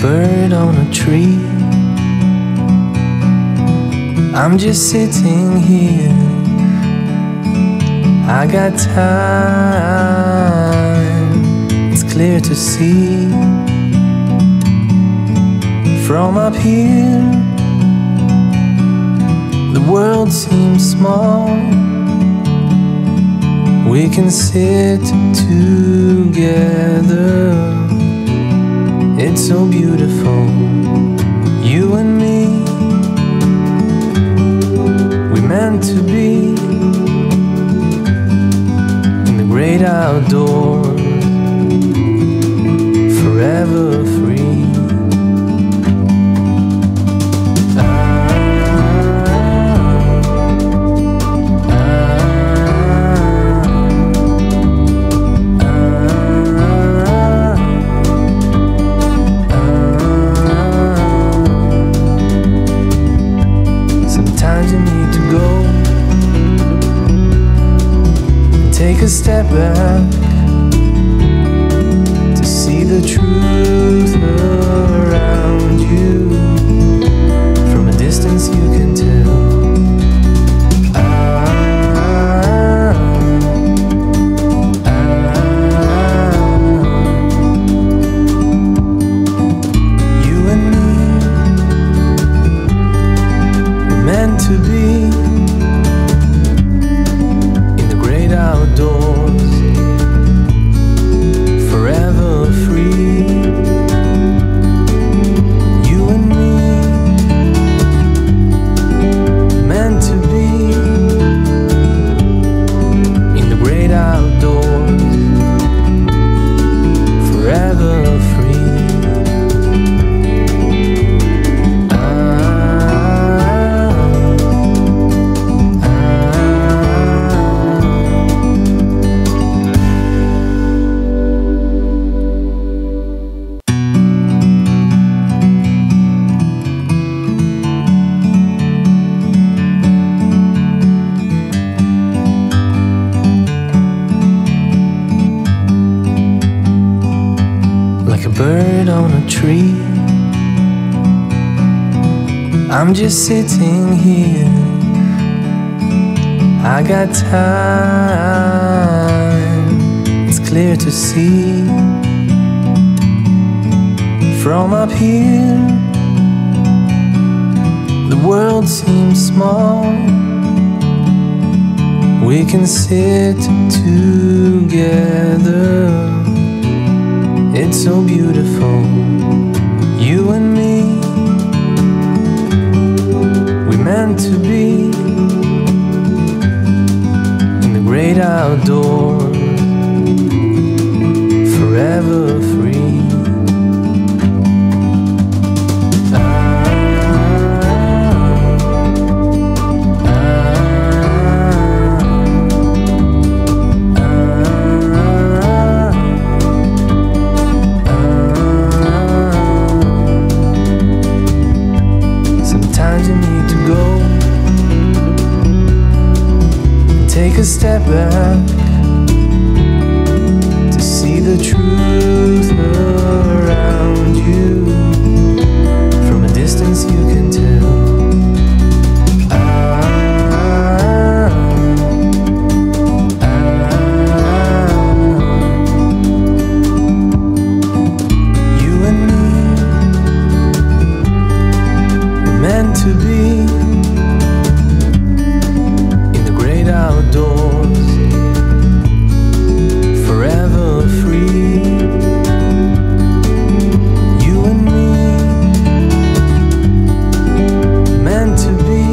bird on a tree. I'm just sitting here, I got time, it's clear to see. From up here, the world seems small. We can sit together, it's so beautiful, you and me. We meant to be in the great outdoors, forever free. Take a step back to see the truth around you. From a distance you can tell. You and me were meant to be outdoors, forever free. You and me, meant to be in the great outdoors, forever free. Like a bird on a tree, I'm just sitting here, I got time, it's clear to see. From up here, the world seems small. We can sit together, it's so beautiful, you and me. We meant to be in the great outdoors, forever free. Take a step back to see the truth around you. From a distance you can tell. You and me were meant to be outdoors, forever free. You and me, meant to be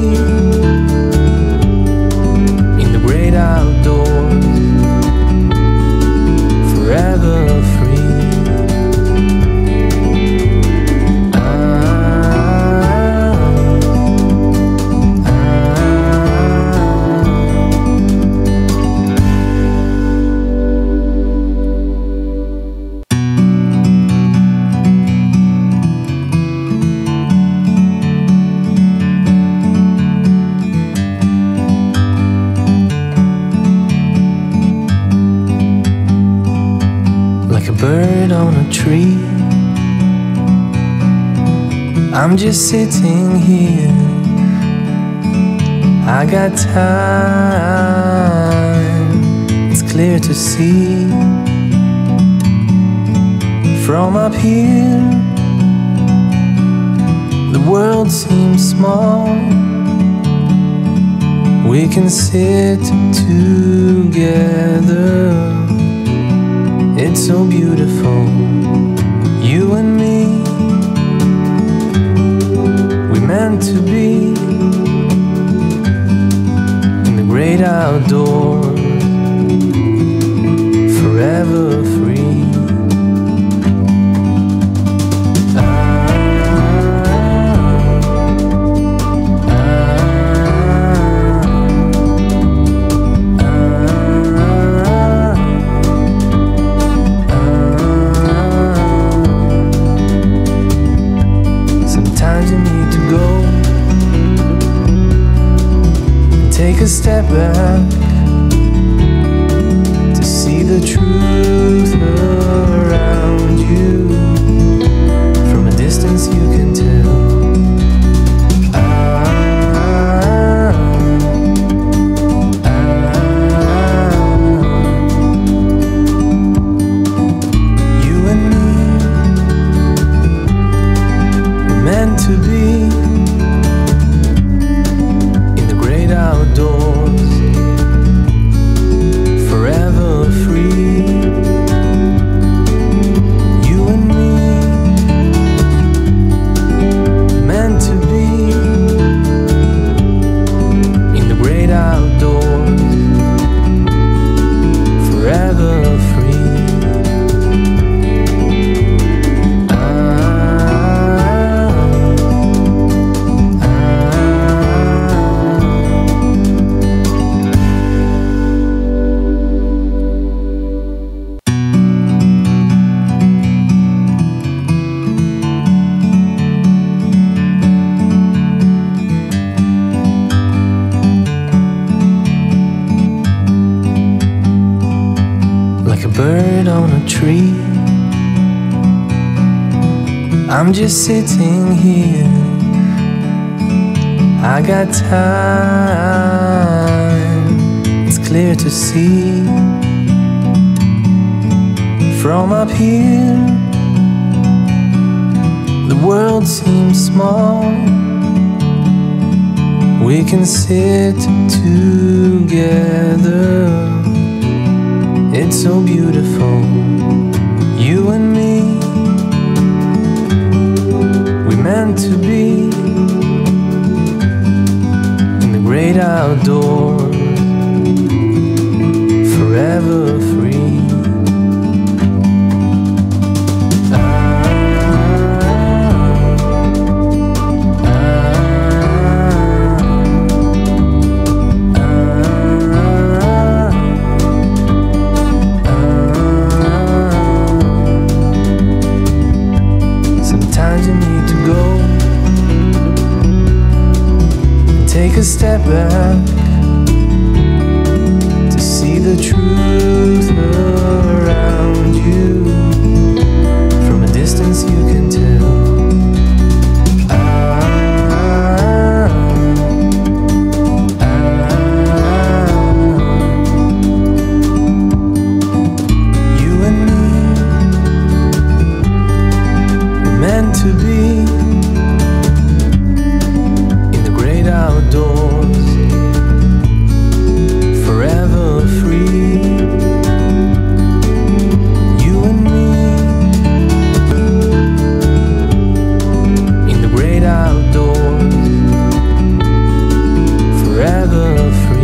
in the great outdoors, forever free. bird on a tree. I'm just sitting here. I got time. It's clear to see from up here. The world seems small. We can sit together. It's so beautiful, you and me. We meant to be in the great outdoors, forever free. Take a step back to see the truth around you. From a distance you can tell. You and me were meant to be outdoors, forever free. You and me, meant to be in the great outdoors, forever free. Like a bird on a tree, I'm just sitting here. I got time. It's clear to see from up here. The world seems small. We can sit together. It's so beautiful, you and me. We meant to be in the great outdoors, forever free. Take a step back to see the truth around you. From a distance you can tell. You and me were meant to be outdoors, forever free. You and me in the great outdoors, forever free.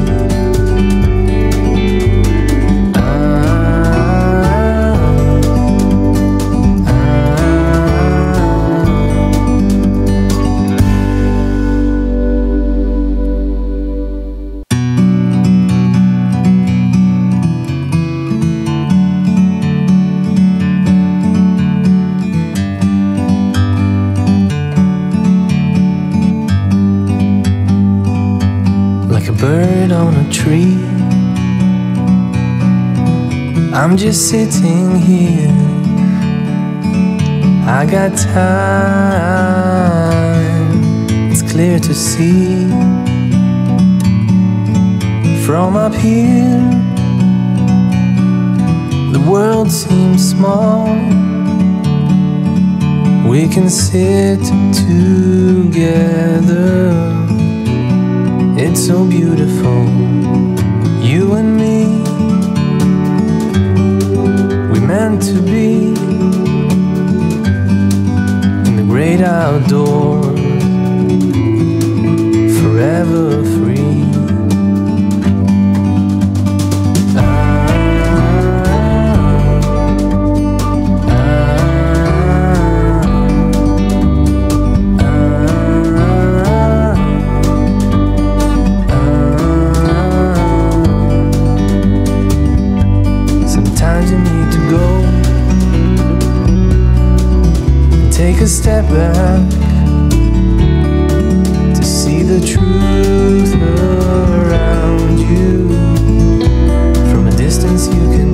Like a bird on a tree, I'm just sitting here. I got time. clear to see. From up here, the world seems small. We can sit together. It's so beautiful, you and me. We meant to be in the great outdoors, forever free. Sometimes you need to go and take a step back to see the truth around you. From a distance you can